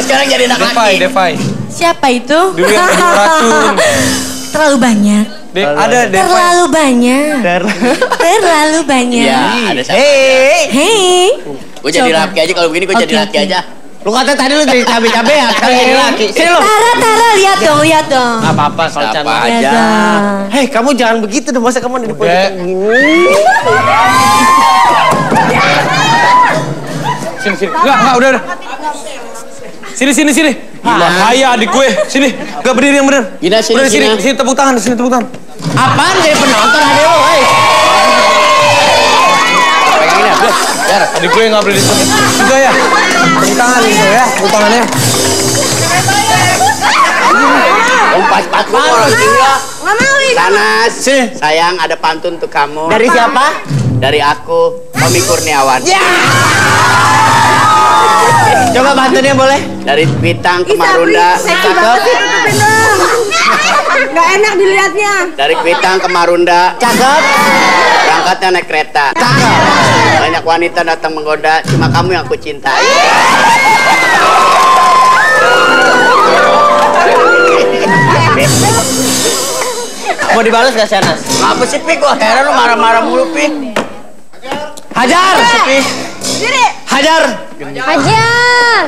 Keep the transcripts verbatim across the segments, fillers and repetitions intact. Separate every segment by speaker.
Speaker 1: sekarang jadi anak laki.
Speaker 2: Devai,
Speaker 3: Siapa itu?
Speaker 2: dulu yang jadi racun.
Speaker 3: Terlalu banyak.
Speaker 2: De ada Devai.
Speaker 3: Terlalu banyak.
Speaker 4: Ter
Speaker 3: Terlalu banyak.
Speaker 1: Iya, ada siapa?
Speaker 4: Hei,
Speaker 3: Hei.
Speaker 1: Gue jadi laki aja kalau begini gue jadi
Speaker 3: Oke,
Speaker 1: laki
Speaker 3: oke.
Speaker 1: aja.
Speaker 4: lu kata tadi lu jadi cabe-cabe ya, sekarang jadi laki. Sini lu.
Speaker 3: Tara, Tara, lihat dong, lihat dong.
Speaker 4: Gak apa-apa, soal
Speaker 1: Siapa
Speaker 4: canda.
Speaker 3: Lihat
Speaker 1: aja.
Speaker 3: dong.
Speaker 4: Hei, kamu jangan begitu dong, masa kamu ada di pojok gini.
Speaker 2: Sini sini. Enggak, enggak udah udah. Sini sini sini. Bahaya adik gue. Sini. Enggak berdiri yang benar.
Speaker 1: Gina, sini,
Speaker 2: Udah, sini.
Speaker 1: Gina.
Speaker 2: Sini tepuk tangan, sini tepuk tangan.
Speaker 4: Apaan jadi penonton adek lu, hei?
Speaker 1: Pengen ya?
Speaker 2: Biar adik gue enggak boleh disebut. Juga ya. Tepuk tangan gitu ya. Tepuk tangannya.
Speaker 1: Umpas pantun orang tinggal.
Speaker 3: Nggak mau ini.
Speaker 1: Sanas, sayang ada pantun untuk kamu.
Speaker 4: Dari siapa?
Speaker 1: Dari aku, Tommy Kurniawan.
Speaker 4: Ya! Coba bantunya boleh?
Speaker 1: Dari Kuitang ke Marunda.
Speaker 4: Cakep.
Speaker 3: Nggak enak dilihatnya.
Speaker 1: Dari Kuitang ke Marunda.
Speaker 4: Cakep.
Speaker 1: Berangkatnya naik kereta.
Speaker 4: Cakep.
Speaker 1: Banyak wanita datang menggoda, cuma kamu yang aku cintai.
Speaker 4: Mau dibalas gak, Shanas?
Speaker 1: Apa sih, Pik? Wah, heran lu marah-marah mulu, Pik.
Speaker 4: Hajar! Hajar!
Speaker 3: Hajar.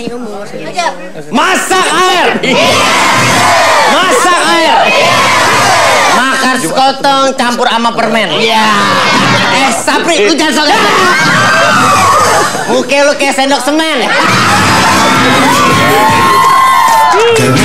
Speaker 4: Masak air! Masak air! Makan sekotong campur sama permen. Iya. Eh, Sapri, lu jangan sok. Muka lu kayak sendok semen.